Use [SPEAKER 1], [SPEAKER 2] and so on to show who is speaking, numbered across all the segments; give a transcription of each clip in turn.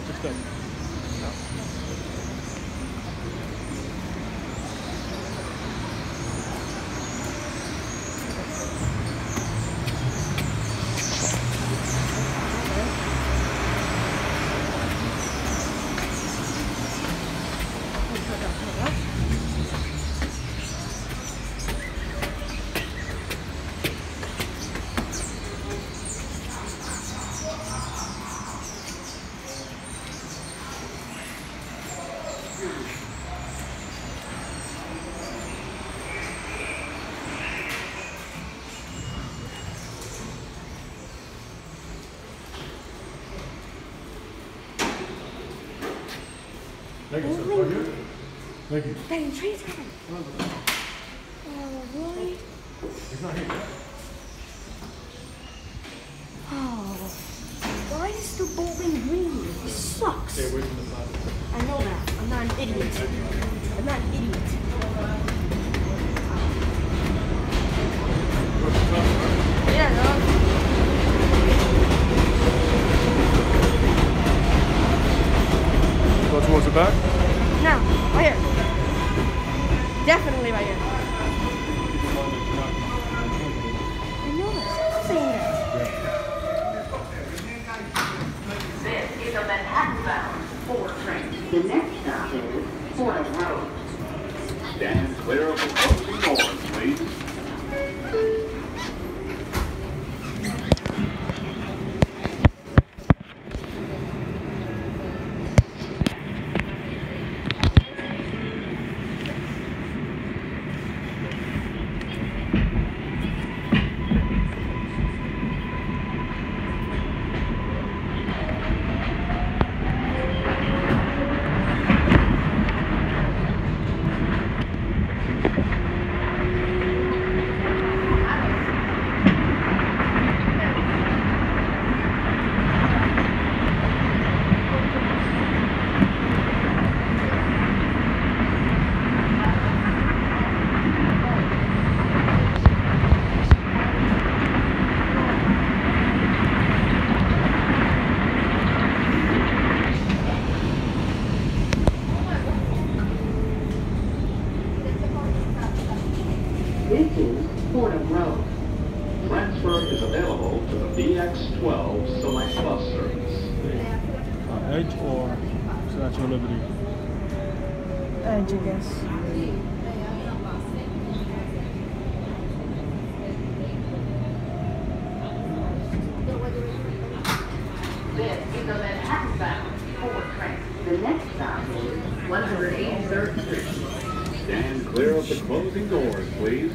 [SPEAKER 1] step. Thank you, sir. Right here. Thank you.
[SPEAKER 2] Daddy, tree's coming. Oh, really?
[SPEAKER 1] He's not here.
[SPEAKER 2] Oh, why is the bowling green? It sucks.
[SPEAKER 1] Stay away from the side.
[SPEAKER 2] I know that. I'm not an idiot. I'm not an idiot. Yeah, no.
[SPEAKER 1] Go towards the back?
[SPEAKER 2] No, right here. Definitely right here. I know this. Saying that.
[SPEAKER 3] This is a Manhattan-bound 4 train. The next stop is Fordham Road. Stand clear of the closing doors, please. This is Fordham Road. Transfer is available to the BX12 Select Bus Service.
[SPEAKER 1] Edge or Statue of Liberty?
[SPEAKER 2] Edge, I guess.
[SPEAKER 3] This is a Manhattan-bound 4 train. The next stop is 183rd Street. Stand clear of the closing doors, please.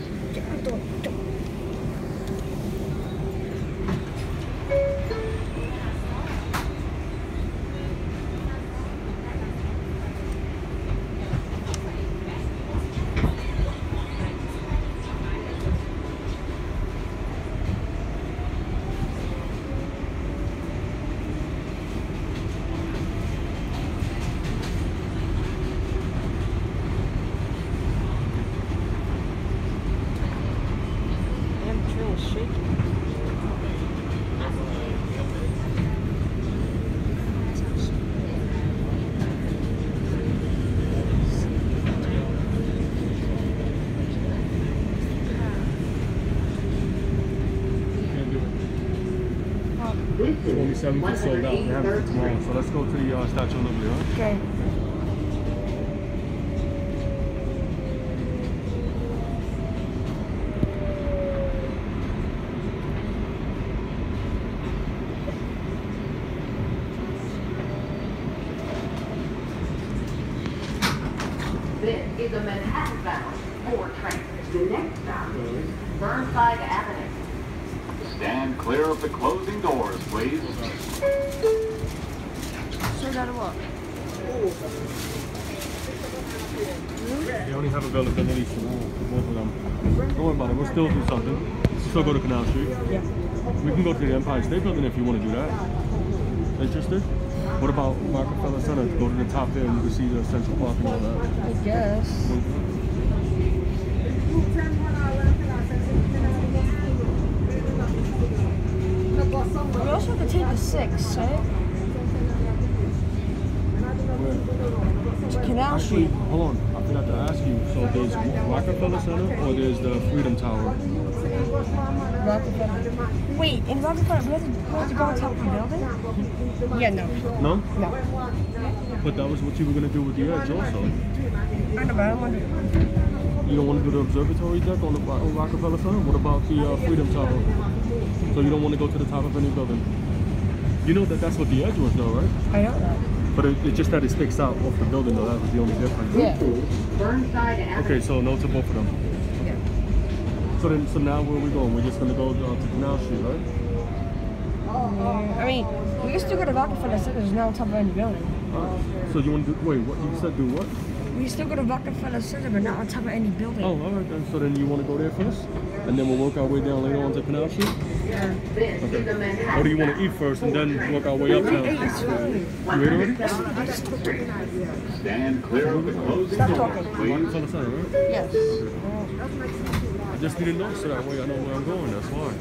[SPEAKER 1] It's only 7 sold out. They have it for tomorrow. So let's go to the Statue of Liberty, huh?
[SPEAKER 2] Okay.
[SPEAKER 3] This is a Manhattan-bound 4 train. The next stop is Burnside Avenue. Stand clear of the closing doors, please.
[SPEAKER 2] So that'll what?
[SPEAKER 1] They only have availability for both of them. Don't worry about it. We'll still do something. Still go to Canal Street.
[SPEAKER 2] Yeah.
[SPEAKER 1] We can go to the Empire State Building if you want to do that. Interested? What about Rockefeller Center? Go to the top there and you can see the Central Park and all that.
[SPEAKER 2] I guess. We also have to take the 6, right?
[SPEAKER 1] where?
[SPEAKER 2] Canal
[SPEAKER 1] Actually,
[SPEAKER 2] Street.
[SPEAKER 1] hold on. I forgot to ask you. So there's Rockefeller Center or there's the Freedom Tower?
[SPEAKER 2] Rockefeller. Wait, in Rockefeller, we have to go on top of the building? Yeah, no.
[SPEAKER 1] No?
[SPEAKER 2] No.
[SPEAKER 1] But that was what you were going to do with the Edge also.
[SPEAKER 2] I know, but I don't want to.
[SPEAKER 1] You don't want to do the observatory deck on the on Rockefeller Center? What about the Freedom Tower? So you don't want to go to the top of any building? You know that that's what the Edge was though, right?
[SPEAKER 2] I know that.
[SPEAKER 1] But it's just that it sticks out off the building though. That was the only difference.
[SPEAKER 2] Yeah.
[SPEAKER 3] Burnside Avenue.
[SPEAKER 1] Okay, so no to both of them.
[SPEAKER 2] Yeah.
[SPEAKER 1] So now where are we going? We're just going to go to Canal Street, right?
[SPEAKER 2] I mean, we can still go to Rockefeller Center. There's not on top of any building.
[SPEAKER 1] So you want to do, wait, what you said do what?
[SPEAKER 2] We can still go to Rockefeller Center, but not on top of any building.
[SPEAKER 1] Oh, all right then. So then you want to go there first? And then we'll work our way down later on to Canal Street?
[SPEAKER 2] Yeah.
[SPEAKER 3] This is the Manhattan.
[SPEAKER 1] Or do you want to eat first and then work our way uptown?
[SPEAKER 2] Hey, it's fine.
[SPEAKER 1] You ate already?
[SPEAKER 3] Stand clear of the closing
[SPEAKER 2] Stop
[SPEAKER 3] doors,
[SPEAKER 2] talking.
[SPEAKER 3] please.
[SPEAKER 1] Rockefeller Center, right?
[SPEAKER 2] Yes.
[SPEAKER 1] I just didn't know so that way I know where I'm going, that's why.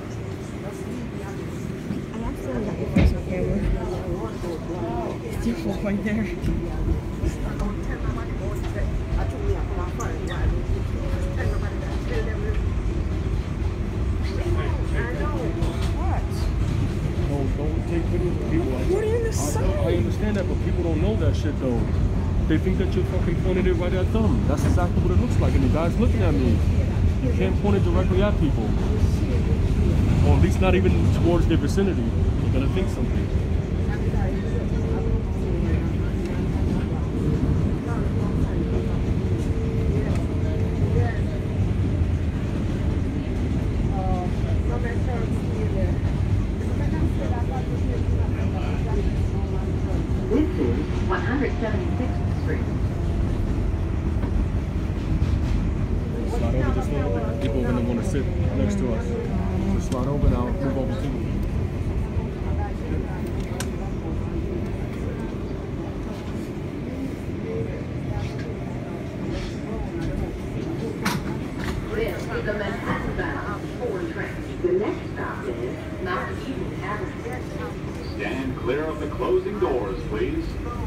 [SPEAKER 2] I accidentally got your face on camera. It's too full right there. What?
[SPEAKER 1] Don't take videos of people.
[SPEAKER 2] What are you gonna say?
[SPEAKER 1] I understand that, but people don't know that shit though. They think that you're fucking pointing it right at them. That's exactly what it looks like, and the guy's looking at me. You can't point it directly at people. Or at least not even towards their vicinity. They're gonna think something.
[SPEAKER 3] This is 176th Street.
[SPEAKER 1] Slide over just a little bit. People are gonna want to sit next to us. So slide over now, move over to me.
[SPEAKER 3] This is the Manhattan bound 4 train. The next stop is Mount Eden Avenue. Stand clear of the closing doors, please.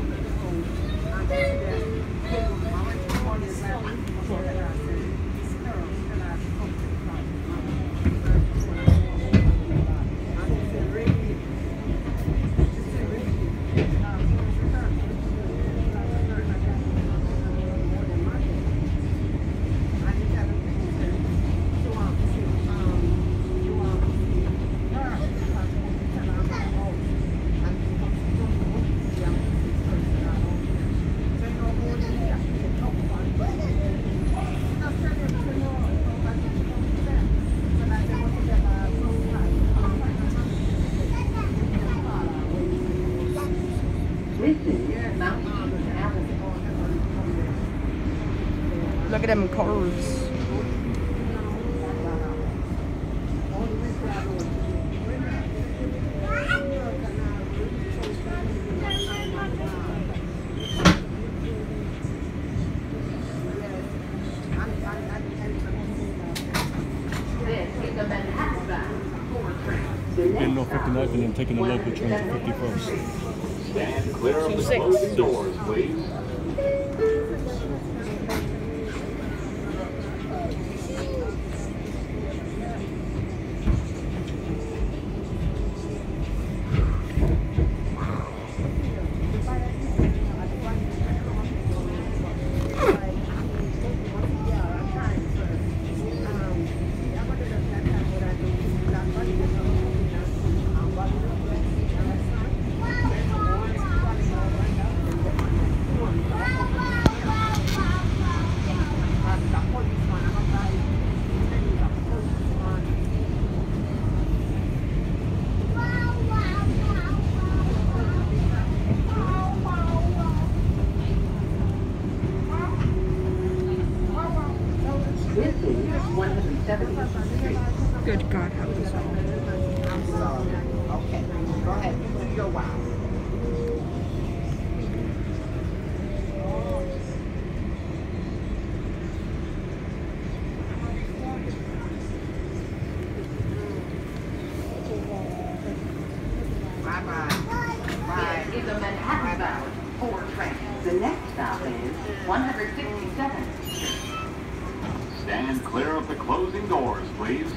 [SPEAKER 3] This is Mount Eden Avenue.
[SPEAKER 2] Look at them cars.
[SPEAKER 3] This is the Manhattan bound 4 train. The
[SPEAKER 1] Getting
[SPEAKER 3] next
[SPEAKER 1] off
[SPEAKER 3] stop
[SPEAKER 1] 59th and then
[SPEAKER 3] is
[SPEAKER 1] taking the local train to 51st.
[SPEAKER 3] Stand clear of the
[SPEAKER 2] 6.
[SPEAKER 3] closing doors, please. This is 170th Street.
[SPEAKER 2] Good God, help us all.
[SPEAKER 4] I'm sorry. Okay, go ahead. Do your wow. Bye-bye. Bye.
[SPEAKER 3] This is a Manhattan bound 4 train. The next stop is 167th Street. Stand clear of the closing doors, please.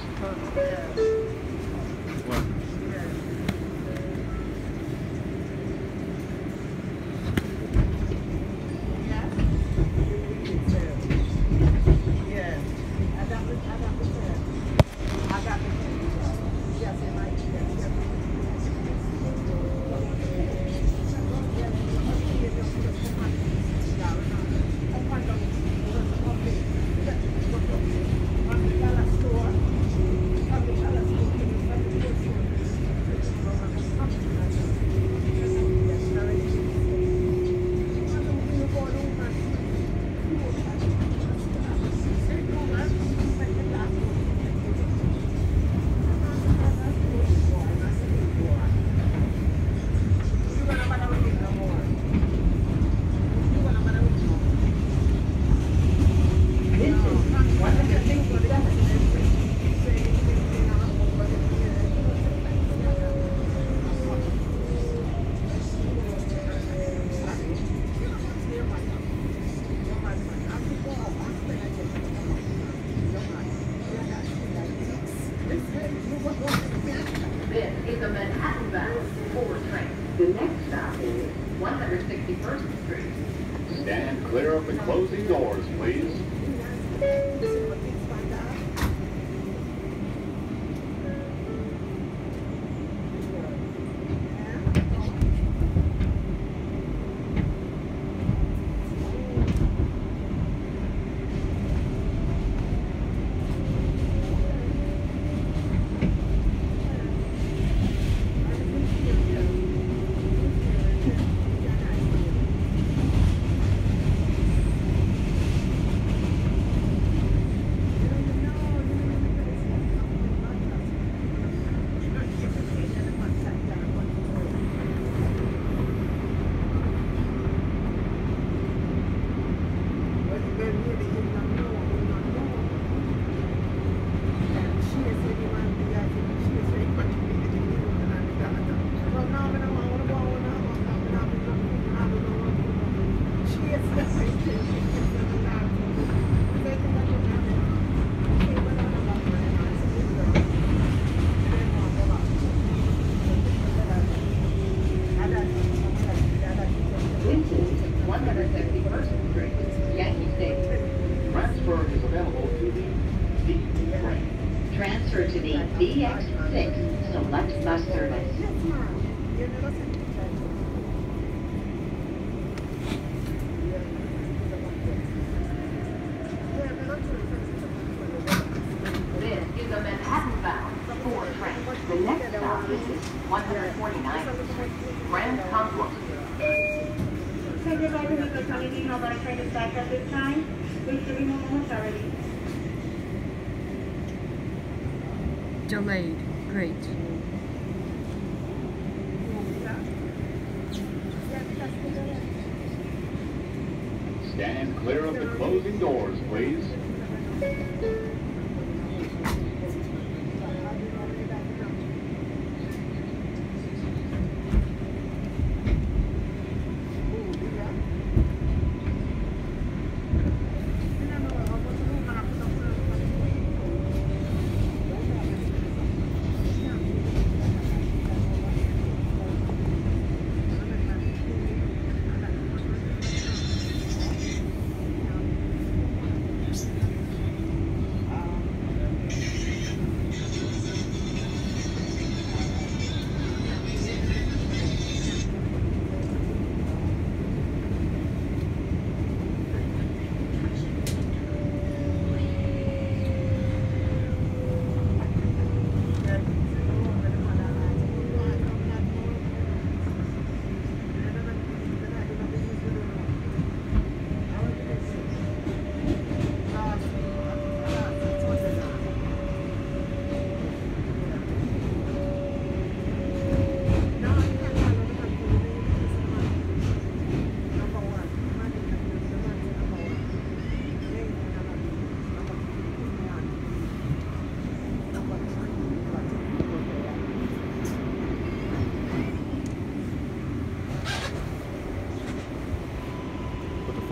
[SPEAKER 3] This is a Manhattan-bound 4 train. The next stop is 161st Street. Stand clear of the closing doors, please. Transfer to the DX6 Select Bus Service. This is a Manhattan-bound 4 train. The next stop is 149th Street, Grand Concourse.
[SPEAKER 5] Thank you for the coming of our train is back at this time. Please remove moments already.
[SPEAKER 2] Delayed. Great.
[SPEAKER 3] Stand clear of the closing doors, please.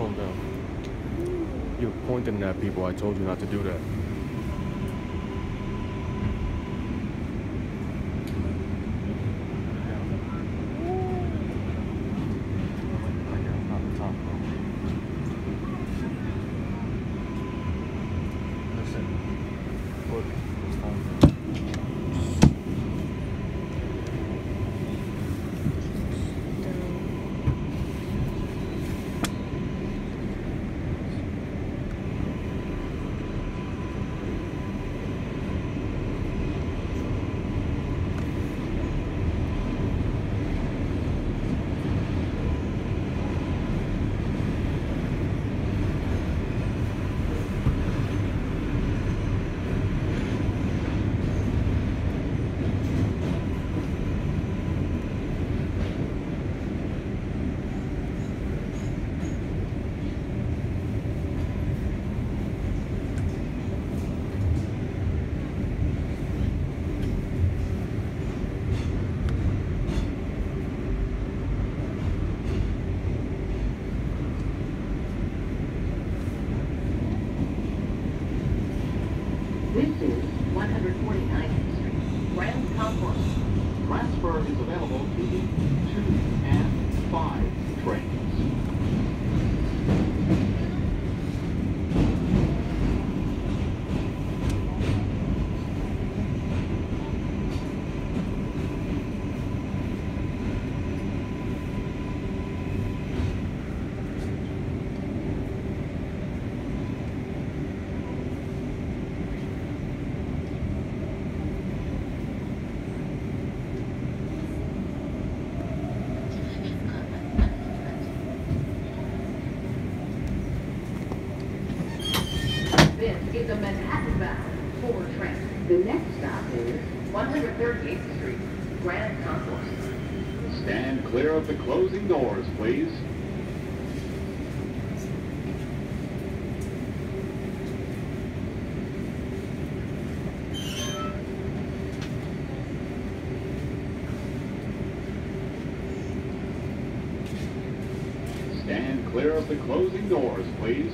[SPEAKER 1] Calm down. You're pointing at people. I told you not to do that.
[SPEAKER 3] This is 149th Street, Grand Concourse. Transfer is available to the 2 and 5 trains. This is a Manhattan-bound 4 train. The next stop is 138th Street, Grand Concourse.
[SPEAKER 6] Stand clear of the closing doors, please. Stand clear of the closing doors, please.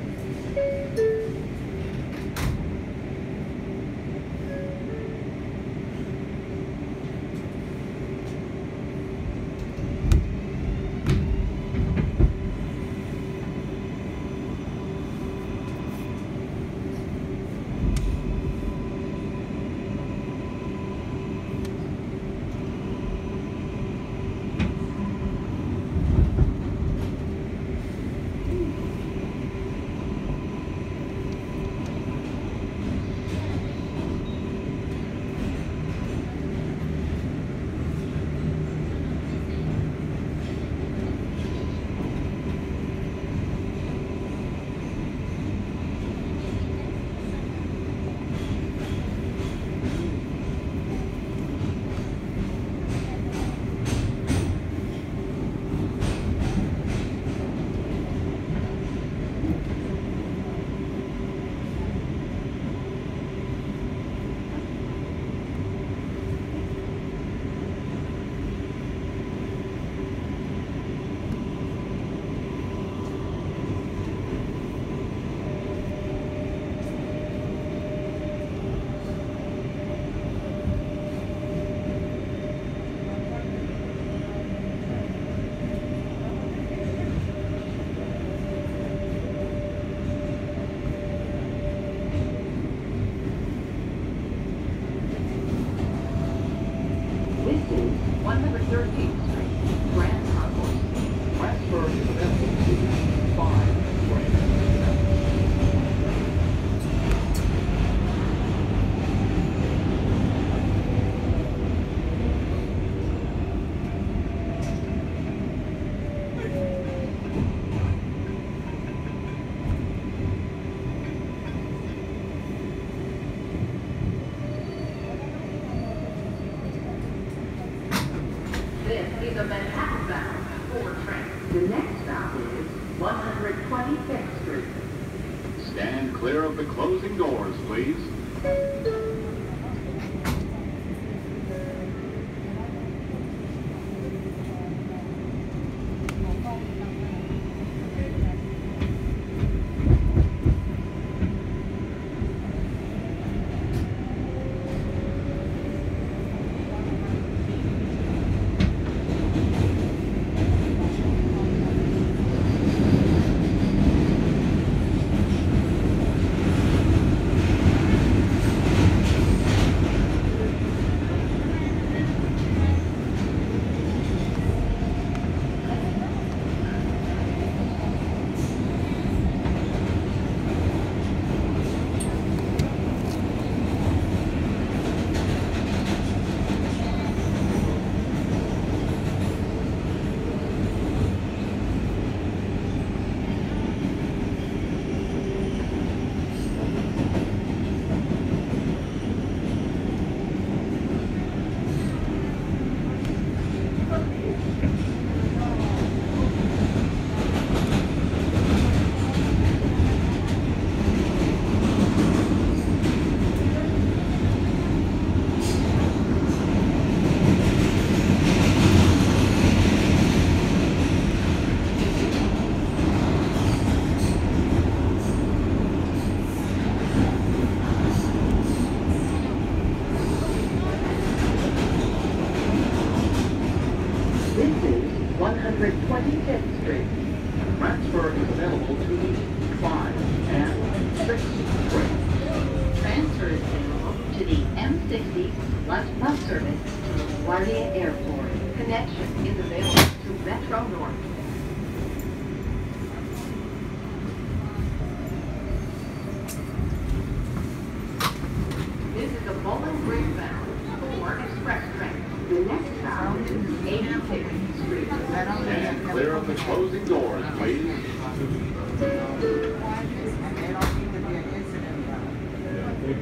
[SPEAKER 3] This is 113th Street, Grand Concourse.
[SPEAKER 6] Transfer is available to the 5 trains.
[SPEAKER 3] This is a Manhattan-bound 4 train. The next stop is 125th Street.
[SPEAKER 6] Stand clear of the closing doors, please.
[SPEAKER 3] This is 125th Street.
[SPEAKER 6] Transfer is available to the 5 and 6 trains.
[SPEAKER 3] Transfer is available to the M60 Select Bus Service to LaGuardia Airport. Connection is available to Metro North. This is a Bowling Green bound 4 express train. The next stop is 86th Street.
[SPEAKER 6] Stand clear of the closing doors, please.
[SPEAKER 4] There don't seem to be an incident about it.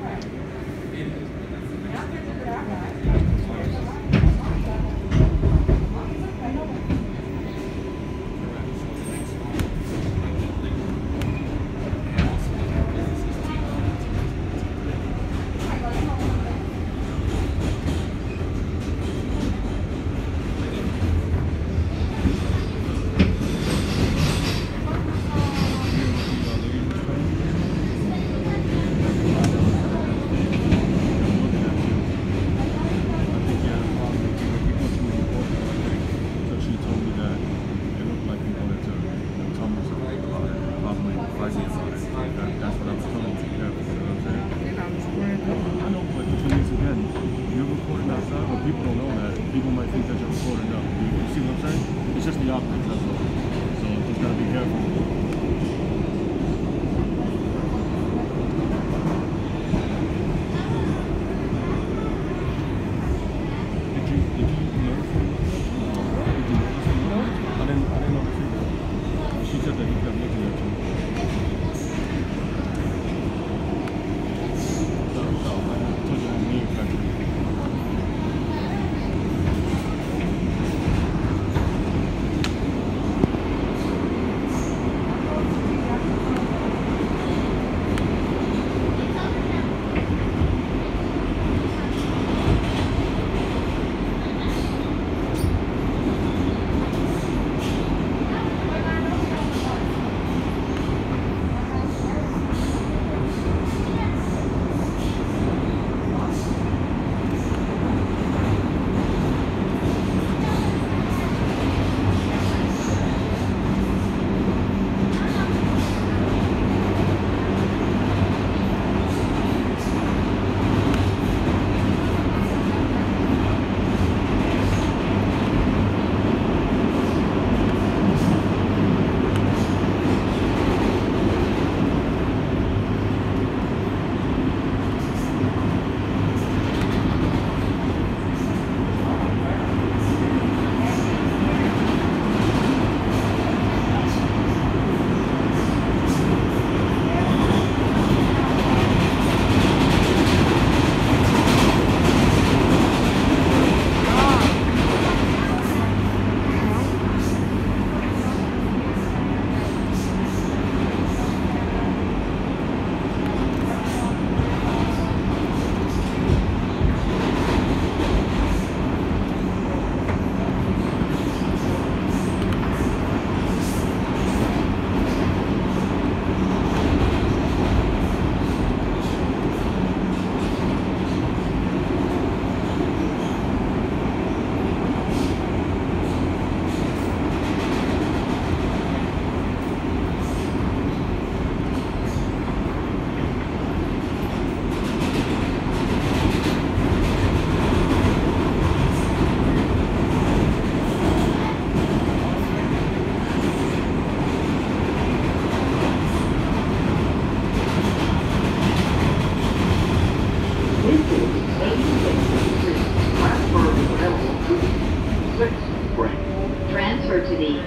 [SPEAKER 3] Transfer to the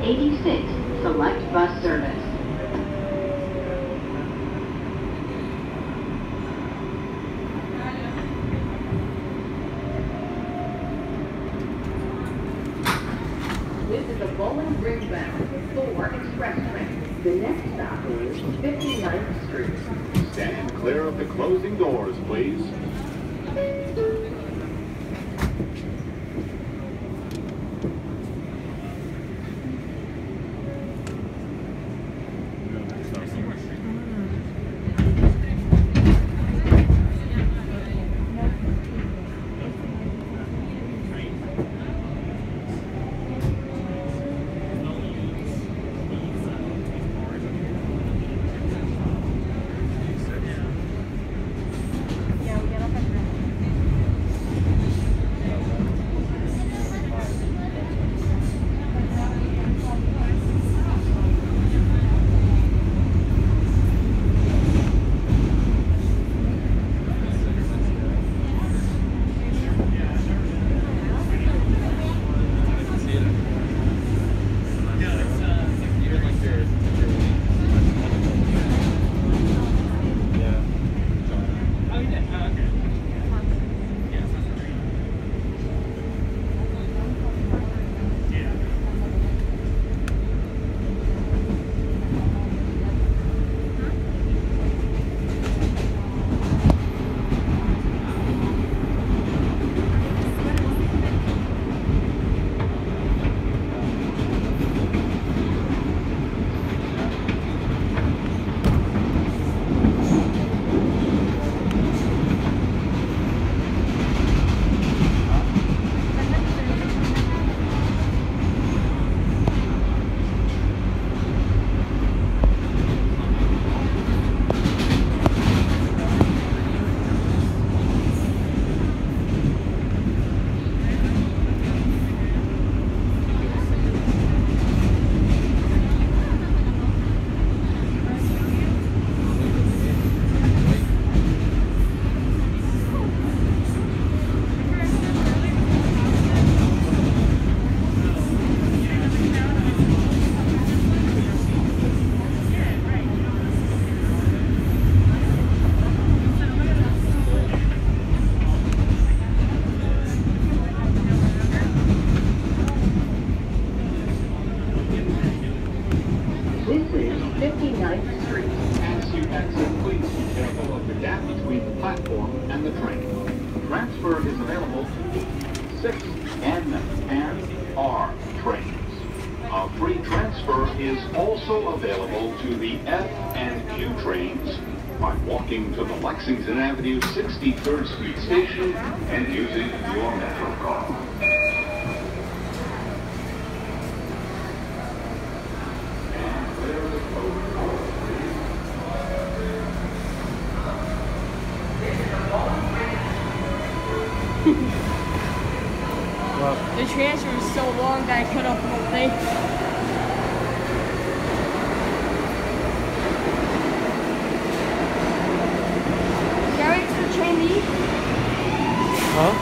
[SPEAKER 3] M86 Select Bus Service. This is a Bowling Green bound 4 express train. The next stop is 59th Street.
[SPEAKER 6] Stand clear of the closing doors, please.
[SPEAKER 3] between the platform and the train. Transfer is available to 6N and R trains. A free transfer is also available to the F and Q trains by walking to the Lexington Avenue 63rd Street station and using your Metro card.
[SPEAKER 2] The transfer is so long that I cut off the whole thing. Carry it to the trainee.
[SPEAKER 1] Huh?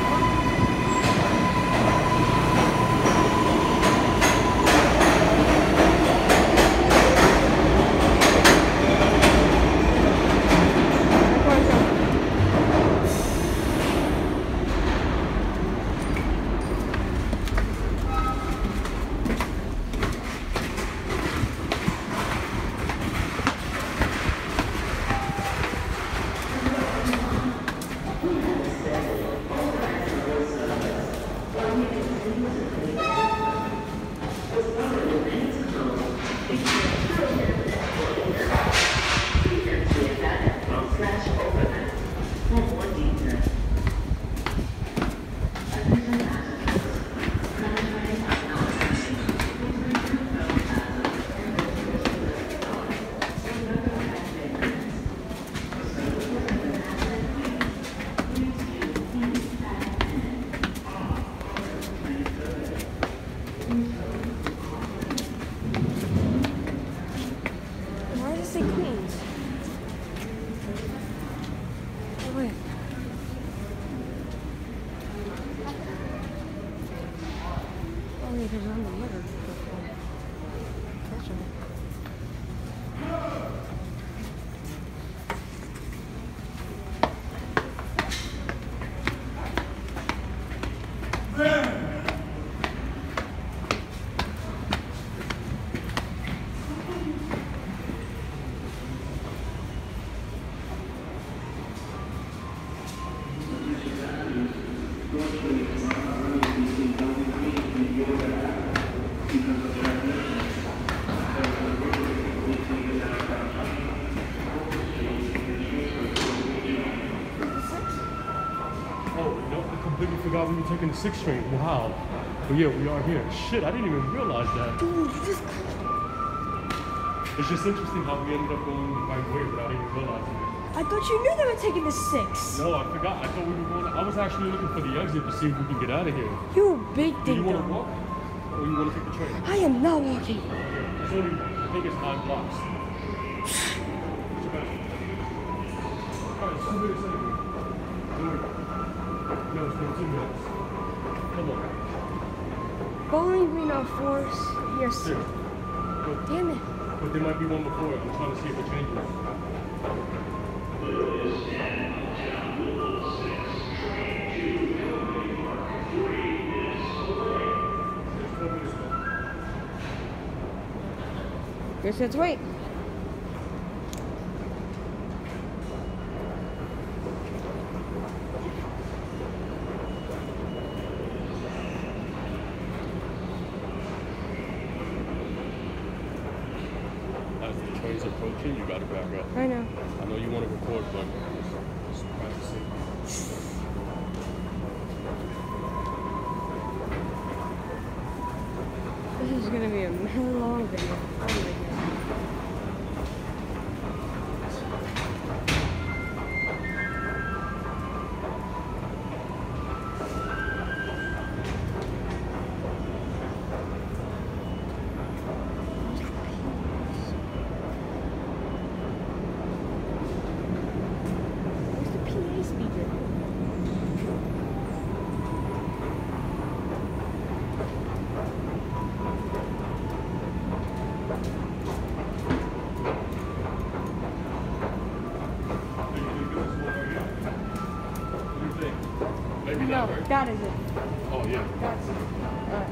[SPEAKER 2] Why does it say Queens? Oh, wait. Oh, yeah, because I'm the mother. That's right.
[SPEAKER 1] Completely forgot we were taking the 6 train. Wow. But yeah, we are here. Shit, I didn't even realize that.
[SPEAKER 2] Dude, you just...
[SPEAKER 1] It's just interesting how we ended up going the right way without even realizing it.
[SPEAKER 2] I thought you knew they were taking the 6.
[SPEAKER 1] No, I forgot. I thought we were going. I was actually looking for the exit to see if we can get out of here.
[SPEAKER 2] You big
[SPEAKER 1] Do you
[SPEAKER 2] ding
[SPEAKER 1] want to
[SPEAKER 2] dong.
[SPEAKER 1] walk? Or you want to take the train?
[SPEAKER 2] I am not walking.
[SPEAKER 1] It's only, I think it's 9 blocks. Alright, 2 minutes anyway. No, it's been 2 minutes. Come on.
[SPEAKER 2] Bowling Green on Force. Yes.
[SPEAKER 1] Here. But,
[SPEAKER 2] Damn it.
[SPEAKER 1] but there might be one before it. I'm trying to see if it changes.
[SPEAKER 2] Guess let's wait.
[SPEAKER 1] As the train's approaching, you gotta back up.
[SPEAKER 2] I know.
[SPEAKER 1] I know you want to record, but just practice it.
[SPEAKER 2] This is gonna be a long video. Oh my God. Where's the PA speaker?
[SPEAKER 1] Maybe
[SPEAKER 2] No,
[SPEAKER 1] that, right?
[SPEAKER 2] that is it.
[SPEAKER 1] Oh, yeah.
[SPEAKER 2] That's it. Alright.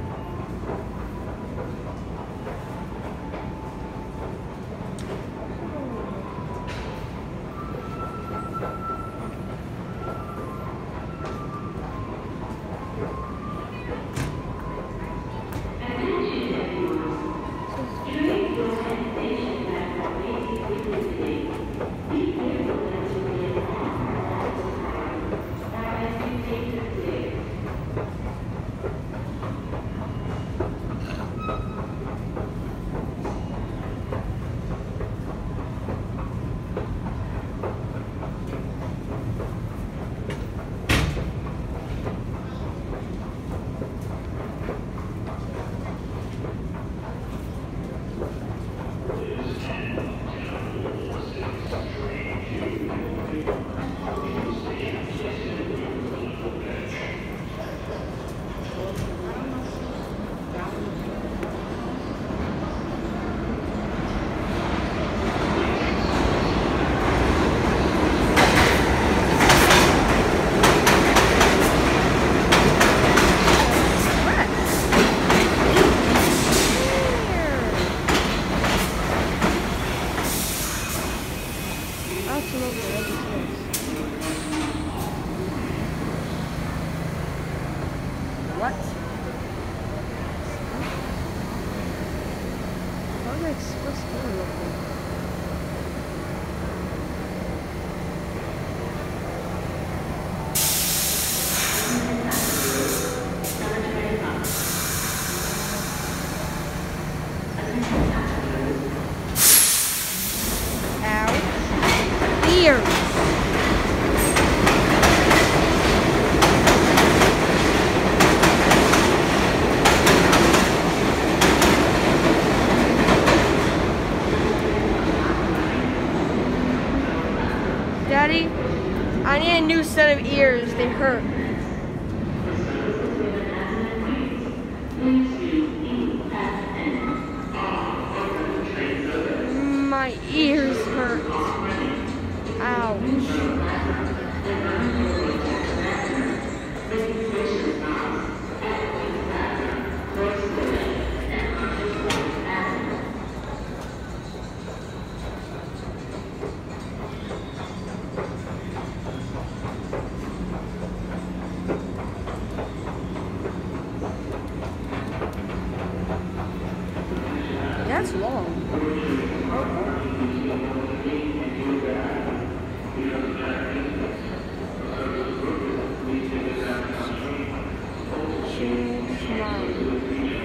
[SPEAKER 2] What's that look like? Daddy, I need a new set of ears. They hurt. My ears hurt. Ouch. That's long. Change mine.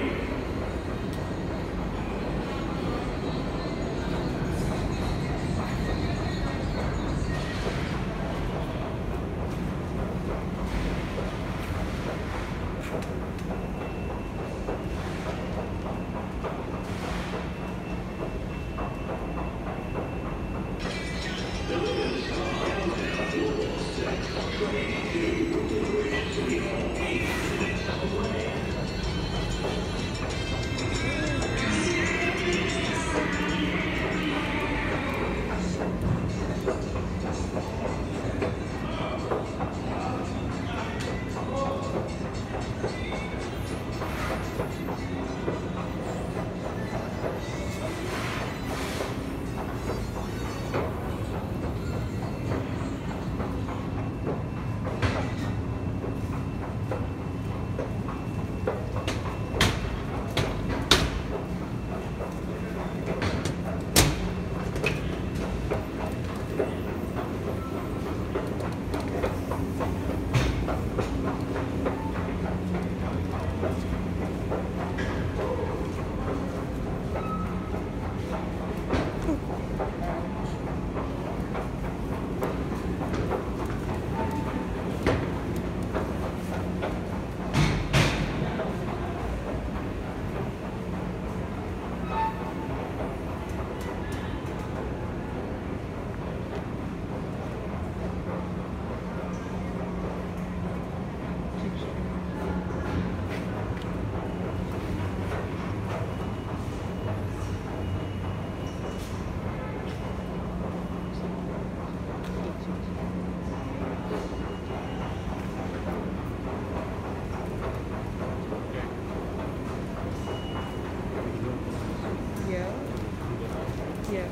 [SPEAKER 2] Yeah.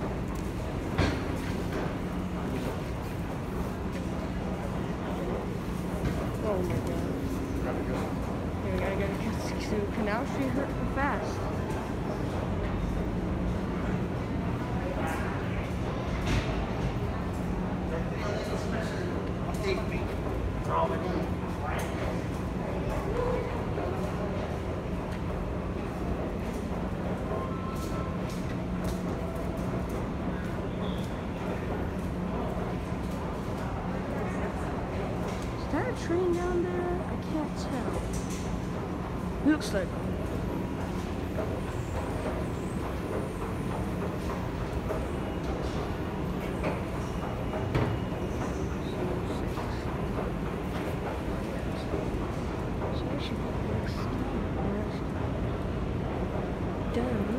[SPEAKER 2] Oh my god. I gotta get to Canal Street fast. Is that a train down there? I can't tell. Looks like one. So I should go next done.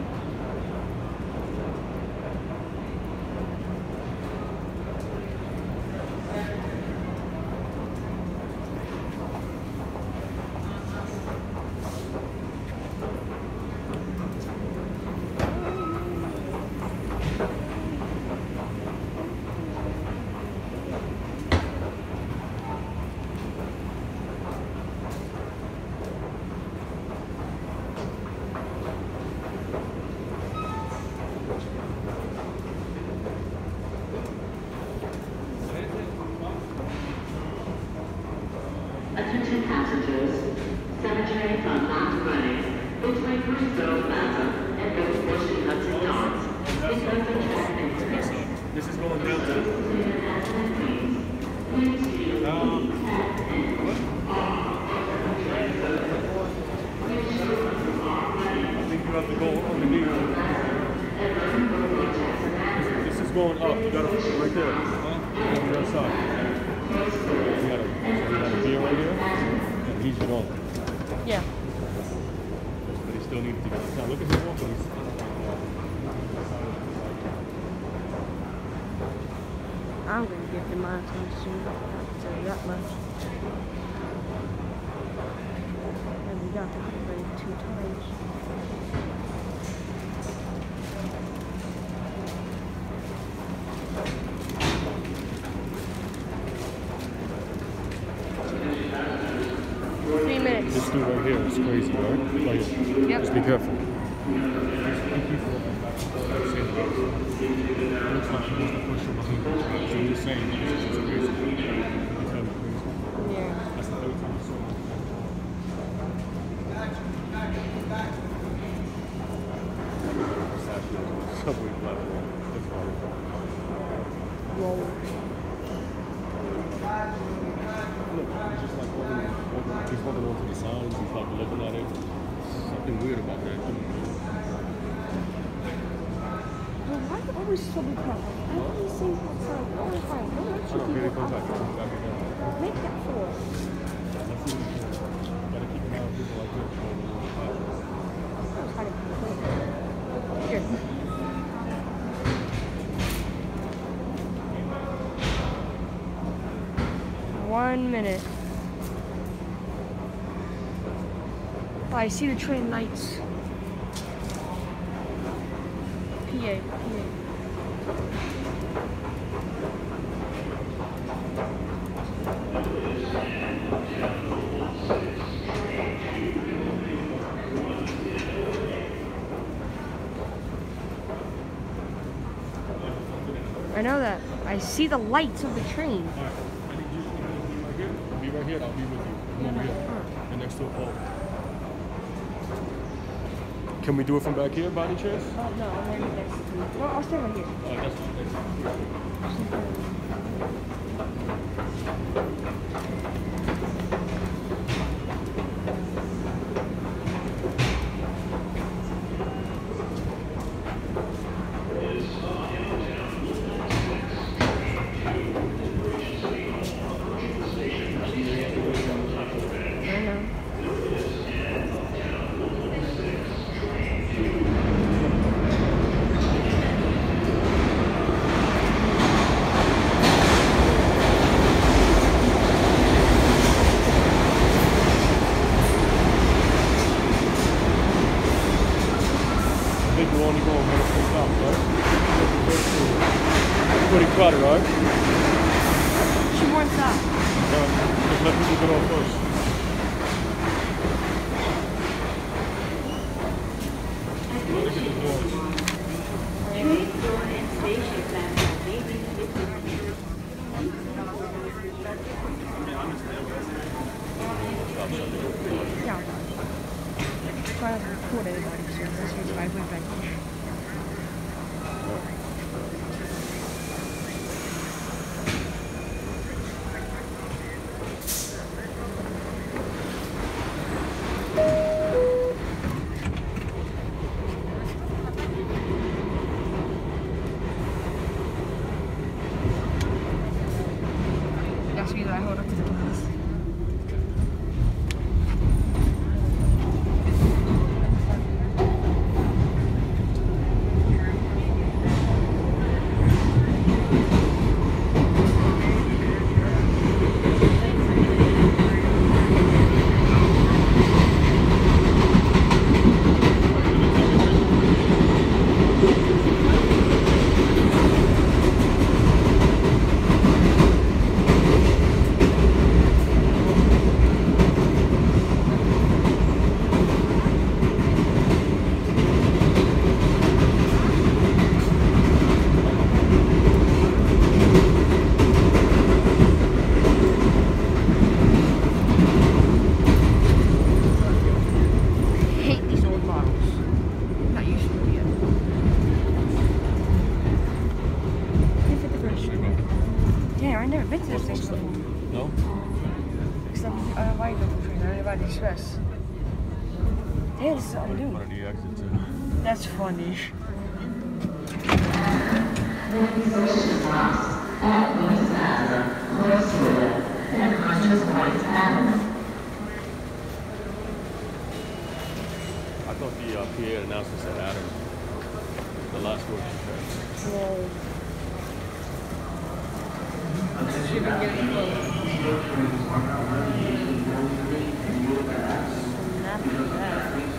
[SPEAKER 1] have to go underneath. This is going up. You gotta right there. On the other side. You got a beer right here, and he's gone.
[SPEAKER 2] Yeah.
[SPEAKER 1] But he still needs to get this down. Look at him walking.
[SPEAKER 2] I'm gonna get the marathon soon. I'll tell you that much. And we got to upgrade 2 times.
[SPEAKER 1] This dude right here is crazy, right? Like,
[SPEAKER 2] Yep.
[SPEAKER 1] just be careful. So you're saying this is crazy.
[SPEAKER 2] Yeah.
[SPEAKER 1] That's the third time I saw him. Subway platform. That's why.
[SPEAKER 2] Whoa.
[SPEAKER 1] Look, he's just like he's holding on to the signs, he's like looking at it. Something weird about that.
[SPEAKER 2] Well, why do you always so be proud? I always say outside all the time. Don't let
[SPEAKER 1] I
[SPEAKER 2] you
[SPEAKER 1] don't care,
[SPEAKER 2] people
[SPEAKER 1] comes back.
[SPEAKER 2] outside. Make that for us.
[SPEAKER 1] Let's see what he can. Gotta keep an eye on people like this.
[SPEAKER 2] I was hiding from the plane. Here. One minute. Oh, I see the train lights. PA. I know that. I see the lights of the train.
[SPEAKER 1] Alright, I need you to be right here. Be right here, I'll be with you. Come over here. And next to a pole. Can we do it from back here, body chairs?
[SPEAKER 2] Oh, no, I'm right next to you. Well, I'll stay right here.
[SPEAKER 1] That's fine.
[SPEAKER 2] I know.
[SPEAKER 1] I think we're only going 1 or 2 stops, right? It's pretty crowded, right?
[SPEAKER 2] She wants that.
[SPEAKER 1] Just let people get off first. Look at the doors.
[SPEAKER 5] Train door and station platform may be
[SPEAKER 2] Yeah. Try not to record anybody, so this is my way back. That's me that I hold up to the glass.
[SPEAKER 1] on the exit too.
[SPEAKER 2] That's funny.
[SPEAKER 1] I thought the PA announcer said Adam. The last word she said.
[SPEAKER 2] Whoa. She been getting close. Not bad.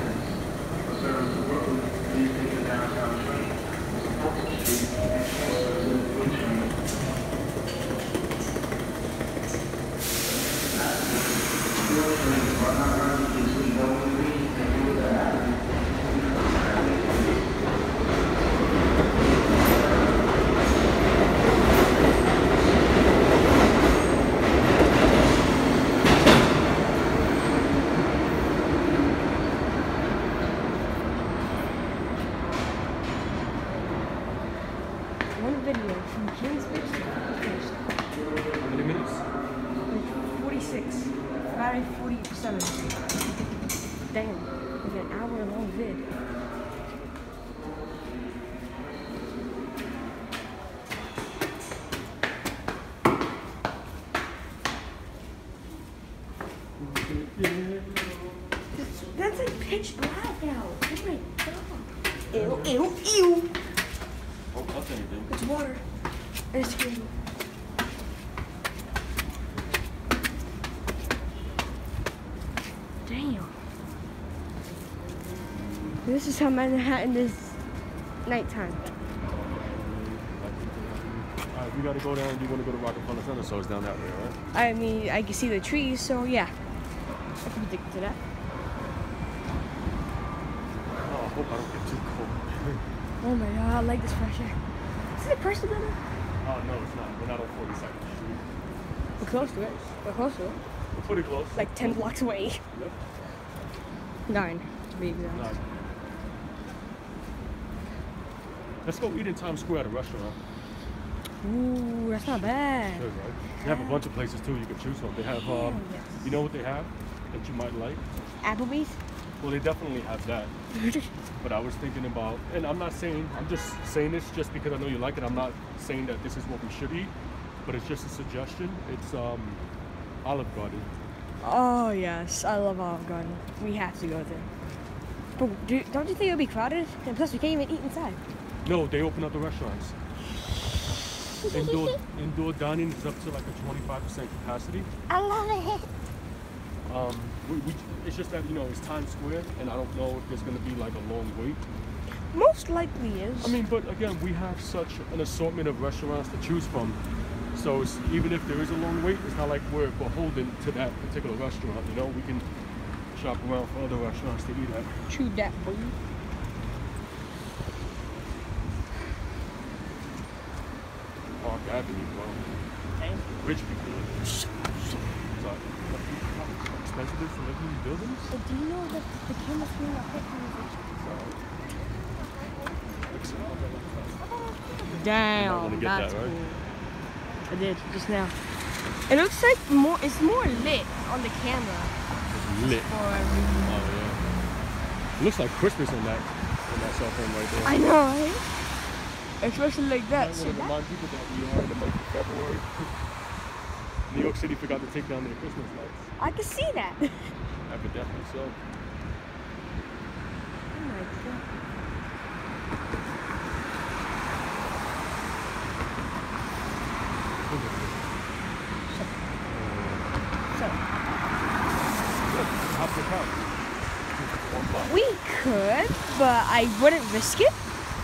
[SPEAKER 2] One video from Kingsbridge to finished.
[SPEAKER 1] How many minutes?
[SPEAKER 2] Like 46. Battery 47. Damn. Like an hour long vid. That's like pitch black out. Oh my god. Ew, ew, ew.
[SPEAKER 1] Oh, that's anything.
[SPEAKER 2] It's water. It's scary. Damn. This is how Manhattan is nighttime.
[SPEAKER 1] Alright, we gotta go down. You wanna go to Rockefeller Center, so it's down that way, right?
[SPEAKER 2] I mean, I can see the trees, so yeah. I can predict to that.
[SPEAKER 1] Oh, I hope I don't get too cold.
[SPEAKER 2] Oh my god, I like this fresh air. Is it a person building?
[SPEAKER 1] Oh, no, it's not. We're not on 42nd Street.
[SPEAKER 2] We're close to it. We're close to it.
[SPEAKER 1] We're pretty close.
[SPEAKER 2] Like 10 blocks away.
[SPEAKER 1] Yep.
[SPEAKER 2] 9, to be exact.
[SPEAKER 1] Nice. Let's go eat in Times Square at a restaurant.
[SPEAKER 2] Ooh, that's not bad.
[SPEAKER 1] Good, right? They have a bunch of places too you can choose from. They have,
[SPEAKER 2] Yes.
[SPEAKER 1] you know what they have that you might like?
[SPEAKER 2] Applebee's?
[SPEAKER 1] Well, they definitely have that. But I was thinking about, and I'm not saying, I'm just saying this just because I know you like it. I'm not saying that this is what we should eat, but it's just a suggestion. It's Olive Garden.
[SPEAKER 2] Oh yes, I love Olive Garden. We have to go there. But don't you think it'll be crowded? And plus, we can't even eat inside.
[SPEAKER 1] No, they open up the restaurants. Indoor dining is up to like a 25% capacity.
[SPEAKER 2] I love it.
[SPEAKER 1] It's just that, you know, it's Times Square, and I don't know if there's going to be like a long wait.
[SPEAKER 2] Most likely is.
[SPEAKER 1] I mean, but again, we have such an assortment of restaurants to choose from. So it's, even if there is a long wait, it's not like we're beholden to that particular restaurant. You know, we can shop around for other restaurants to eat at.
[SPEAKER 2] True that, boy.
[SPEAKER 1] Park Avenue, bro.
[SPEAKER 2] Damn.
[SPEAKER 1] Rich people. So, how expensive it is to live in these buildings?
[SPEAKER 2] But do you know that the camera's being a hit Damn,
[SPEAKER 1] wanna get
[SPEAKER 2] that's
[SPEAKER 1] that, right?
[SPEAKER 2] cool. I did just now. It looks like it's more lit on the camera.
[SPEAKER 1] It's lit.
[SPEAKER 2] Or,
[SPEAKER 1] Oh yeah. It looks like Christmas on that cell phone right there.
[SPEAKER 2] I know, right? Especially like that.
[SPEAKER 1] I
[SPEAKER 2] So
[SPEAKER 1] want to
[SPEAKER 2] that
[SPEAKER 1] remind people that we are in the month of February. New York City forgot to take down their Christmas lights.
[SPEAKER 2] I can see that.
[SPEAKER 1] Evidently so.
[SPEAKER 2] Oh my god. So
[SPEAKER 1] Hop the couch. $1.
[SPEAKER 2] we could, but I wouldn't risk it.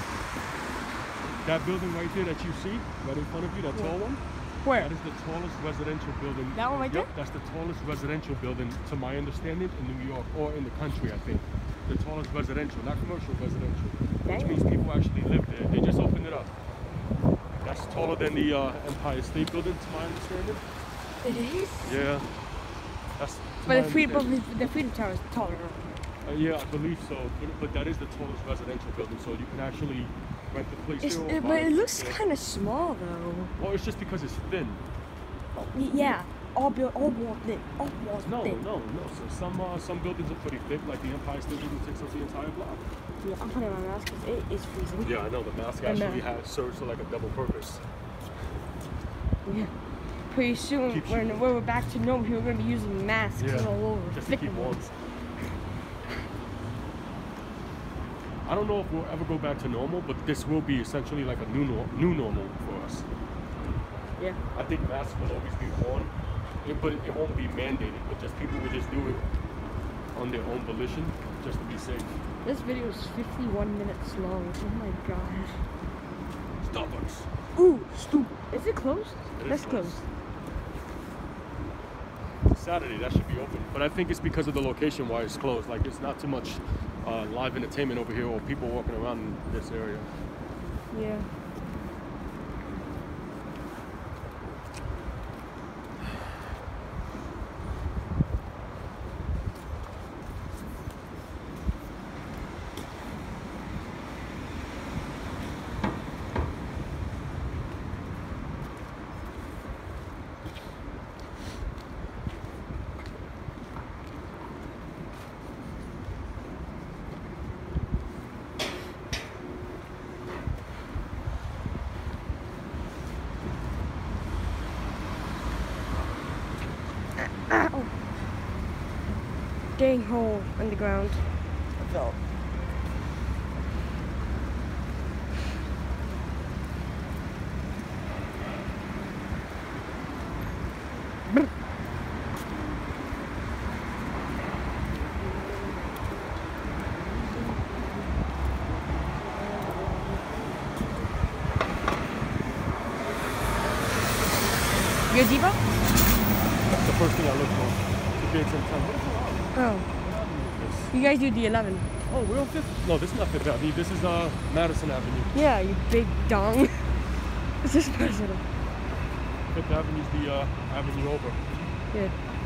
[SPEAKER 1] That building right there that you see, right in front of you, that tall one,
[SPEAKER 2] Where?
[SPEAKER 1] that is the tallest residential building.
[SPEAKER 2] That one right
[SPEAKER 1] Yep,
[SPEAKER 2] there?
[SPEAKER 1] that's the tallest residential building, to my understanding, in New York, or in the country, I think. The tallest residential, not commercial, residential. Which
[SPEAKER 2] Damn.
[SPEAKER 1] means people actually live there. They just opened it up. That's taller than the Empire State Building, to my understanding.
[SPEAKER 2] It is.
[SPEAKER 1] Yeah. That's.
[SPEAKER 2] But the Freedom Tower is taller.
[SPEAKER 1] Yeah, I believe so. But that is the tallest residential building, so you can actually rent the place there.
[SPEAKER 2] But it looks kind of small though.
[SPEAKER 1] Well, it's just because it's thin.
[SPEAKER 2] Yeah. all wall thick. All walls
[SPEAKER 1] No,
[SPEAKER 2] thick.
[SPEAKER 1] no. So some buildings are pretty thick, like the Empire State Building takes up the entire block.
[SPEAKER 2] Yeah, I'm putting on my mask because it is freezing.
[SPEAKER 1] Yeah, I know. The mask
[SPEAKER 2] And,
[SPEAKER 1] actually serves for like a double purpose.
[SPEAKER 2] Yeah. Pretty soon,
[SPEAKER 1] Keeps
[SPEAKER 2] when
[SPEAKER 1] you-
[SPEAKER 2] we're back to normal, we're gonna be using masks all over.
[SPEAKER 1] just to
[SPEAKER 2] thick
[SPEAKER 1] keep warm.
[SPEAKER 2] ones.
[SPEAKER 1] I don't know if we'll ever go back to normal, but this will be essentially like a new normal for us.
[SPEAKER 2] Yeah.
[SPEAKER 1] I think masks will always be worn, but it won't be mandated. But just people will just do it on their own volition, just to be safe.
[SPEAKER 2] This video is 51 minutes long. Oh my god.
[SPEAKER 1] Starbucks.
[SPEAKER 2] Ooh, stupid. Is it closed?
[SPEAKER 1] It is
[SPEAKER 2] That's
[SPEAKER 1] closed.
[SPEAKER 2] closed.
[SPEAKER 1] Saturday that should be open, but I think it's because of the location why it's closed. Like it's not too much live entertainment over here or people walking around in this area.
[SPEAKER 2] Yeah. Ow. Dang hole in the ground. I fell. Your Depot?
[SPEAKER 1] That's the first thing I look for. The bids and time. What is it?
[SPEAKER 2] Oh.
[SPEAKER 1] This.
[SPEAKER 2] You guys do the 11.
[SPEAKER 1] Oh, we're on Fifth. No, this is not Fifth Avenue. This is Madison Avenue.
[SPEAKER 2] Yeah, you big dong. Is this president?
[SPEAKER 1] Fifth Avenue's the avenue over.
[SPEAKER 2] Yeah.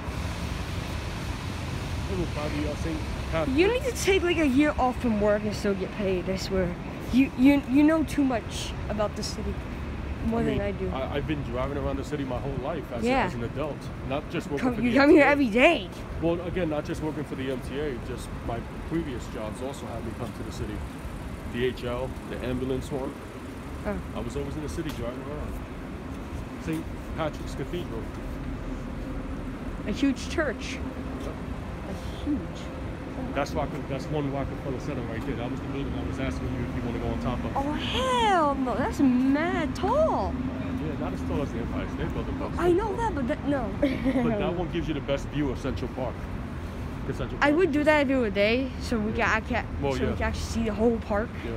[SPEAKER 1] It will probably St. Patrick.
[SPEAKER 2] You need to take like a year off from work and still get paid, I swear. You know too much about the city. More than I do.
[SPEAKER 1] I've been driving around the city my whole life as an adult, not just working for the
[SPEAKER 2] You come here
[SPEAKER 1] MTA.
[SPEAKER 2] every day.
[SPEAKER 1] Well, again, not just working for the MTA, just my previous jobs also had me come to the city. DHL, the ambulance one.
[SPEAKER 2] Oh.
[SPEAKER 1] I was always in the city driving around. St. Patrick's Cathedral.
[SPEAKER 2] A huge church. A huge.
[SPEAKER 1] That's one Rockefeller Center right there. That was the building I was asking you if you want to go on top of.
[SPEAKER 2] Oh hell no, that's mad tall.
[SPEAKER 1] Yeah, not as tall as the Empire State Building, but
[SPEAKER 2] I know that, but no.
[SPEAKER 1] but that one gives you the best view of Central Park. The Central
[SPEAKER 2] I
[SPEAKER 1] Park.
[SPEAKER 2] would do that if it were day, so we can
[SPEAKER 1] Well,
[SPEAKER 2] we
[SPEAKER 1] yeah.
[SPEAKER 2] can actually see the whole park.
[SPEAKER 1] Yeah.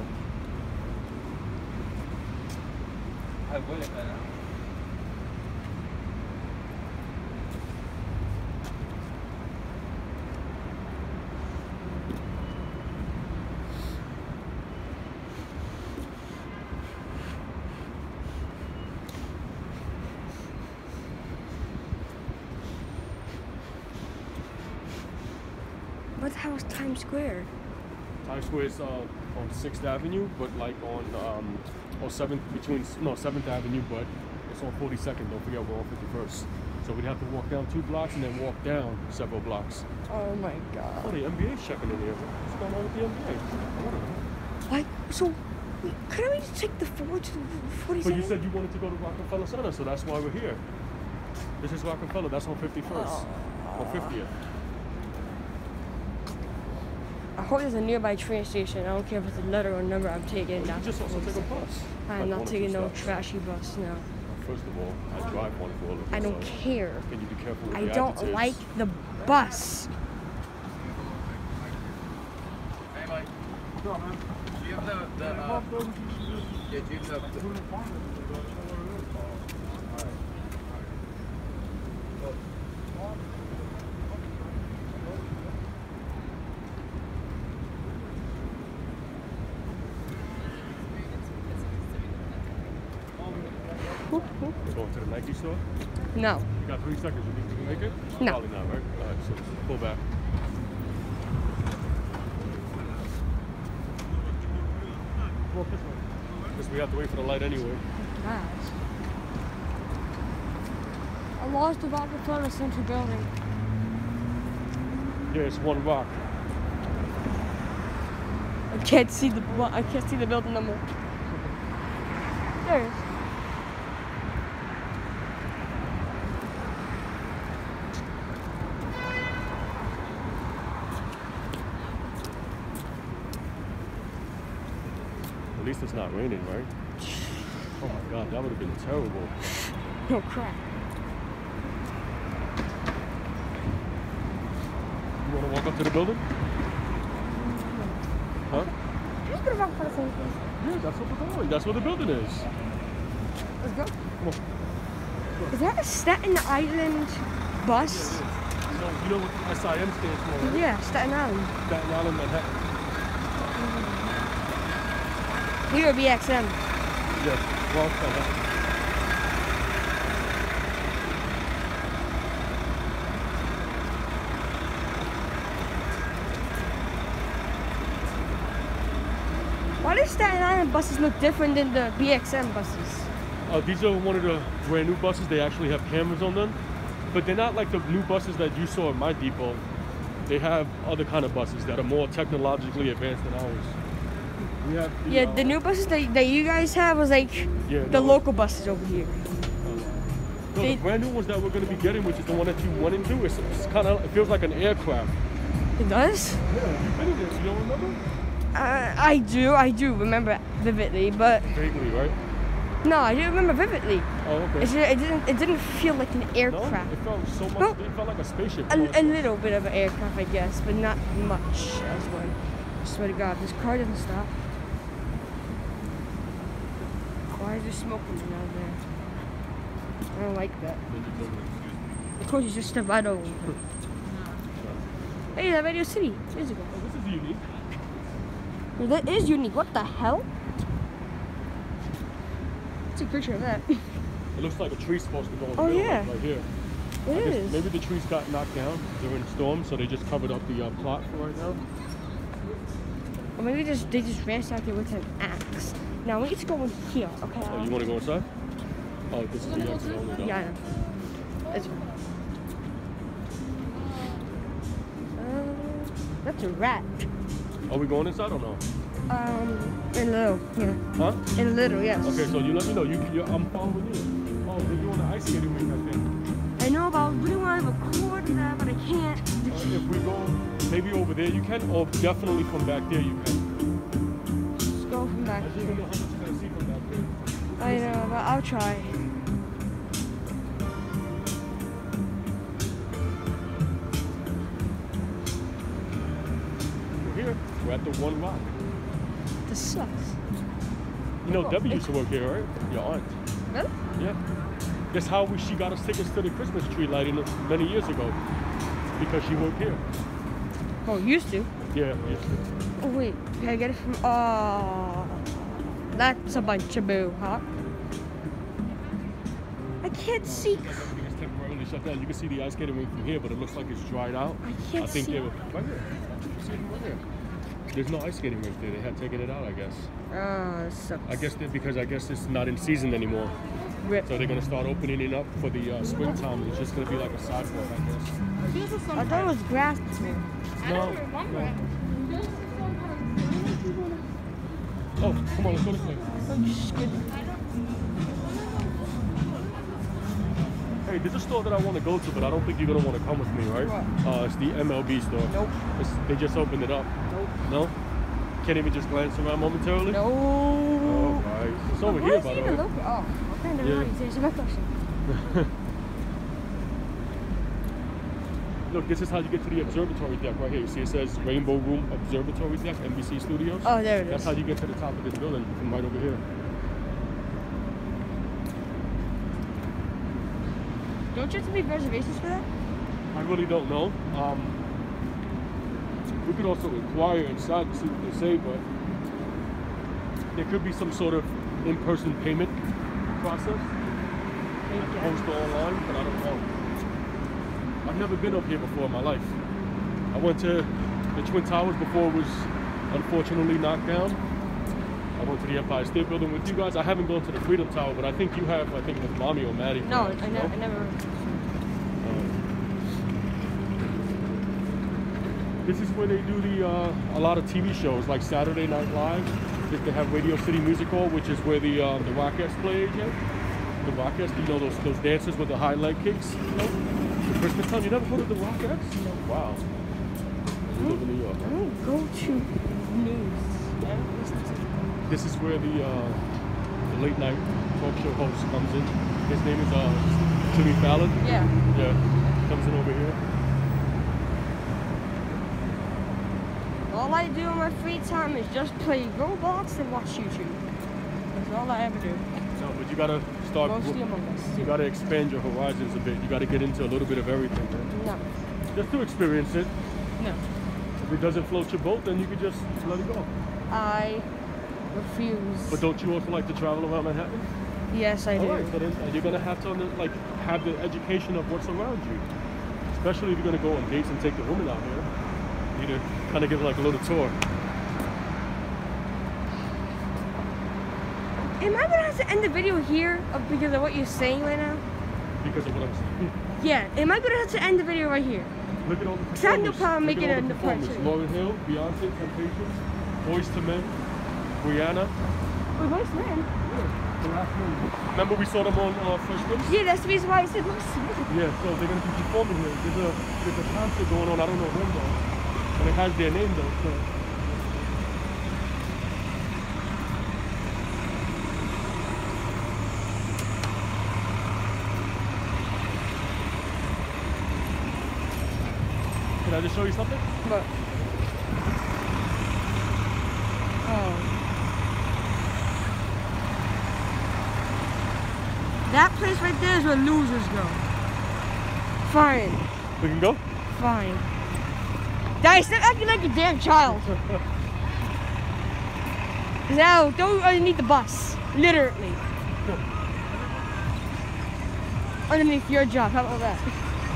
[SPEAKER 2] What the hell is Times Square?
[SPEAKER 1] Times Square is on 6th Avenue, but like on 7th, 7th Avenue, but it's on 42nd. Don't forget we're on 51st. So we'd have to walk down 2 blocks and then walk down several blocks.
[SPEAKER 2] Oh my
[SPEAKER 1] Oh,
[SPEAKER 2] god.
[SPEAKER 1] the NBA's checking in here. What's going on with the NBA? I don't know.
[SPEAKER 2] Like, so, couldn't we just take the 4 to 47?
[SPEAKER 1] But you said you wanted to go to Rockefeller Center, so that's why we're here. This is Rockefeller. That's on 51st. Or 50th.
[SPEAKER 2] I hope there's a nearby train station. I don't care if it's a letter or number I'm taking.
[SPEAKER 1] You
[SPEAKER 2] That's
[SPEAKER 1] just also take a bus.
[SPEAKER 2] I'm
[SPEAKER 1] Like
[SPEAKER 2] not
[SPEAKER 1] 1 or 2
[SPEAKER 2] taking no
[SPEAKER 1] stops.
[SPEAKER 2] trashy bus now.
[SPEAKER 1] First of all, I drive one for a living.
[SPEAKER 2] I don't
[SPEAKER 1] so
[SPEAKER 2] care.
[SPEAKER 1] Can you be careful with
[SPEAKER 2] I
[SPEAKER 1] the
[SPEAKER 2] don't
[SPEAKER 1] adjectives?
[SPEAKER 2] like the bus.
[SPEAKER 7] Hey, Mike. Do you have yeah, do you have the...
[SPEAKER 1] We're going to the Nike store.
[SPEAKER 2] No.
[SPEAKER 1] You got 3 seconds. You think you can make it?
[SPEAKER 2] No.
[SPEAKER 1] Probably not, right? All right, so pull back. Walk this way. Because we have to wait for the light anyway.
[SPEAKER 2] Gosh. I lost the rock in front of the central building.
[SPEAKER 1] Yeah, it's one rock.
[SPEAKER 2] I can't see the building number. There it is.
[SPEAKER 1] At least it's not raining, right? Oh my God, that would have been terrible.
[SPEAKER 2] Oh crap.
[SPEAKER 1] You want to walk up to the building? Huh?
[SPEAKER 2] Just put it back for the same place.
[SPEAKER 1] Yeah, that's what we're going. That's where the building is.
[SPEAKER 2] Let's go.
[SPEAKER 1] Come on.
[SPEAKER 2] Is that a Staten Island bus?
[SPEAKER 1] You know what SIM stands for, right?
[SPEAKER 2] Yeah, Staten Island.
[SPEAKER 1] Staten Island, Manhattan.
[SPEAKER 2] We are BXM.
[SPEAKER 1] Yes, well, Manhattan.
[SPEAKER 2] Why do Staten Island buses look different than the BXM buses?
[SPEAKER 1] These are one of the brand new buses. They actually have cameras on them, but they're not like the new buses that you saw at my depot. They have other kind of buses that are more technologically advanced than ours. We have
[SPEAKER 2] The new buses that you guys have was like the local buses over here.
[SPEAKER 1] No, the brand new ones that we're going to be getting, which is the one that you went into, it's kind of, it feels like an aircraft.
[SPEAKER 2] It does?
[SPEAKER 1] Yeah, you've been in this, you don't remember?
[SPEAKER 2] I do remember vividly, but
[SPEAKER 1] Vaguely, right?
[SPEAKER 2] no, I do remember vividly.
[SPEAKER 1] Oh, okay.
[SPEAKER 2] It didn't feel like an aircraft.
[SPEAKER 1] No, it felt so much.
[SPEAKER 2] No.
[SPEAKER 1] It felt like a spaceship.
[SPEAKER 2] A little bit of an aircraft, I guess, but not much. I swear to God, this car doesn't stop. Why is there smoking down there? I don't like that. Of course, it's just a Vado. Hey, that Radio City. Years ago.
[SPEAKER 1] Oh, this is unique.
[SPEAKER 2] Well, that is unique. What the hell? Take a picture of that.
[SPEAKER 1] It looks like a tree's supposed to go in the
[SPEAKER 2] Oh,
[SPEAKER 1] middle,
[SPEAKER 2] yeah.
[SPEAKER 1] like right here.
[SPEAKER 2] It
[SPEAKER 1] I guess
[SPEAKER 2] is.
[SPEAKER 1] maybe the trees got knocked down during the storm, so they just covered up the plot for right now.
[SPEAKER 2] Or maybe they just ransacked it with an axe. Now we get to go in here, okay?
[SPEAKER 1] Oh, you want to go inside? Oh, this is the exit only though.
[SPEAKER 2] Yeah, I know. That's a rat.
[SPEAKER 1] Are we going inside or no?
[SPEAKER 2] In a little, yeah.
[SPEAKER 1] Huh?
[SPEAKER 2] In a little, yes.
[SPEAKER 1] Okay, so you let me know. I'm following you. Oh, they're doing the ice skating rink, I think.
[SPEAKER 2] I know about really want to record that, but I can't.
[SPEAKER 1] If we go maybe over there, you can, or definitely from back there, you can.
[SPEAKER 2] Just go from back
[SPEAKER 1] I just don't
[SPEAKER 2] here.
[SPEAKER 1] know how much you're gonna see from back there.
[SPEAKER 2] I know, but I'll try.
[SPEAKER 1] We're here. We're at the One Rock.
[SPEAKER 2] This sucks.
[SPEAKER 1] You know, Debbie used to work here, right? Your aunt.
[SPEAKER 2] Really?
[SPEAKER 1] Yeah. That's how she got us tickets to the Christmas tree lighting many years ago. Because she worked here.
[SPEAKER 2] Oh, used to?
[SPEAKER 1] Yeah, used to.
[SPEAKER 2] Oh, wait. Can I get it from... Oh, that's a bunch of boo, huh? I can't see...
[SPEAKER 1] Everything is temporarily shut down. You can see the ice skating rink from here, but it looks like it's dried out.
[SPEAKER 2] I can't
[SPEAKER 1] I think
[SPEAKER 2] see.
[SPEAKER 1] they were... Right here. You see it right here. There's no ice skating rink there. They had taken it out, I guess.
[SPEAKER 2] Oh, this sucks.
[SPEAKER 1] Because I guess it's not in season anymore.
[SPEAKER 2] Rip.
[SPEAKER 1] So they're gonna start opening it up for the springtime. It's just gonna be like a sidewalk, I guess.
[SPEAKER 2] I thought it was grass here.
[SPEAKER 1] No. Oh, come on, let's go this way. Hey, there's a store that I want to go to, but I don't think you're gonna want to come with me, right? It's the MLB store.
[SPEAKER 2] Nope.
[SPEAKER 1] They just opened it up.
[SPEAKER 2] Nope.
[SPEAKER 1] No? Can't even just glance around momentarily?
[SPEAKER 2] No.
[SPEAKER 1] Oh, right. It's over here, by the way.
[SPEAKER 2] Oh, okay, never mind. Answer my question.
[SPEAKER 1] Look, this is how you get to the observatory deck right here. You see it says Rainbow Room Observatory Deck, NBC Studios.
[SPEAKER 2] Oh, there it is.
[SPEAKER 1] That's how you get to the top of this building from right over here.
[SPEAKER 2] Don't you have to make reservations for that?
[SPEAKER 1] I really don't know. We could also inquire inside to see what they say, but there could be some sort of in-person payment process as opposed to online, but I don't know. I've never been up here before in my life. I went to the Twin Towers before it was unfortunately knocked down. I went to the Empire State Building with you guys. I haven't gone to the Freedom Tower, but I think you have, with Mommy or Maddie.
[SPEAKER 2] No,
[SPEAKER 1] perhaps,
[SPEAKER 2] I never.
[SPEAKER 1] This is where they do the a lot of TV shows like Saturday Night Live. They have Radio City Music Hall, which is where the Rockettes play again. The Rockettes, you know, those dancers with the high leg kicks. You know, for Christmas time, you never heard of the Rockettes? Wow. You live in New York.
[SPEAKER 2] I don't go to news. I don't listen to
[SPEAKER 1] This is where the late night talk show host comes in. His name is Jimmy Fallon.
[SPEAKER 2] Yeah.
[SPEAKER 1] Yeah, comes in over here.
[SPEAKER 2] All I do in my free time is just play Roblox and watch YouTube. That's all I ever do.
[SPEAKER 1] No, but you gotta start.
[SPEAKER 2] Mostly Among Us.
[SPEAKER 1] You gotta expand your horizons a bit. You gotta get into a little bit of everything, man.
[SPEAKER 2] No.
[SPEAKER 1] Just to experience it.
[SPEAKER 2] No.
[SPEAKER 1] If it doesn't float your boat, then you could just let it go.
[SPEAKER 2] I refuse.
[SPEAKER 1] But don't you also like to travel around Manhattan?
[SPEAKER 2] Yes, I do.
[SPEAKER 1] All right, so then you're gonna have to like have the education of what's around you. Especially if you're gonna go on dates and take the woman out here. You need to kind of give like a little tour.
[SPEAKER 2] Am I gonna have to end the video here because of what you're saying right now?
[SPEAKER 1] Because of what I'm saying.
[SPEAKER 2] Yeah. Am I gonna have to end the video right here?
[SPEAKER 1] Look at all the
[SPEAKER 2] Cause I have no
[SPEAKER 1] performers.
[SPEAKER 2] problem
[SPEAKER 1] Look
[SPEAKER 2] making
[SPEAKER 1] at
[SPEAKER 2] it
[SPEAKER 1] all the
[SPEAKER 2] in the part
[SPEAKER 1] performers.
[SPEAKER 2] two.
[SPEAKER 1] Lauryn Hill, Beyonce, Temptations, Boyz II Men, Rihanna.
[SPEAKER 2] Wait, what's that?
[SPEAKER 1] Remember we saw them on Fresh Prince?
[SPEAKER 2] Yeah, that's the reason why I said what's that?
[SPEAKER 1] Yeah, so they're gonna be performing here. There's a concert going on. I don't know when though, but it has their name though. So. Can I just show you something?
[SPEAKER 2] But oh, that place right there is where losers go. Fine,
[SPEAKER 1] We can go?
[SPEAKER 2] fine. Guys, stop acting like a damn child. Now, don't underneath the bus, literally. Underneath your job. How about that?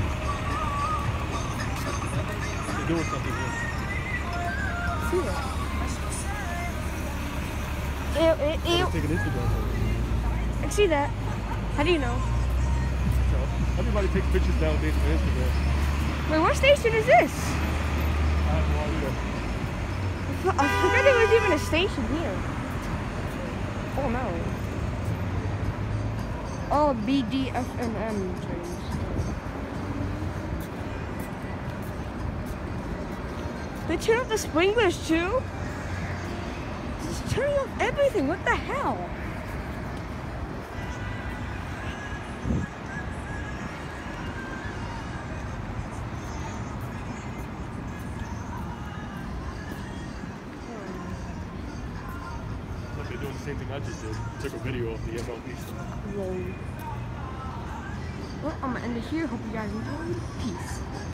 [SPEAKER 1] They're doing something here.
[SPEAKER 2] See that? Ew, ew,
[SPEAKER 1] Let's take an Instagram photo.
[SPEAKER 2] ew. I see that. How do you know?
[SPEAKER 1] So, everybody takes pictures nowadays for Instagram.
[SPEAKER 2] Wait, what station is this?
[SPEAKER 1] I have no idea.
[SPEAKER 2] I forgot there was even a station here. Oh no. Oh, BDFMM trains. They turn off the sprinklers too? Just turning off everything, what the hell?
[SPEAKER 1] Look, they're doing the same thing I just did. Took a video of the MLB stuff.
[SPEAKER 2] Whoa. Well, I'm gonna end it here. Hope you guys enjoyed. Peace.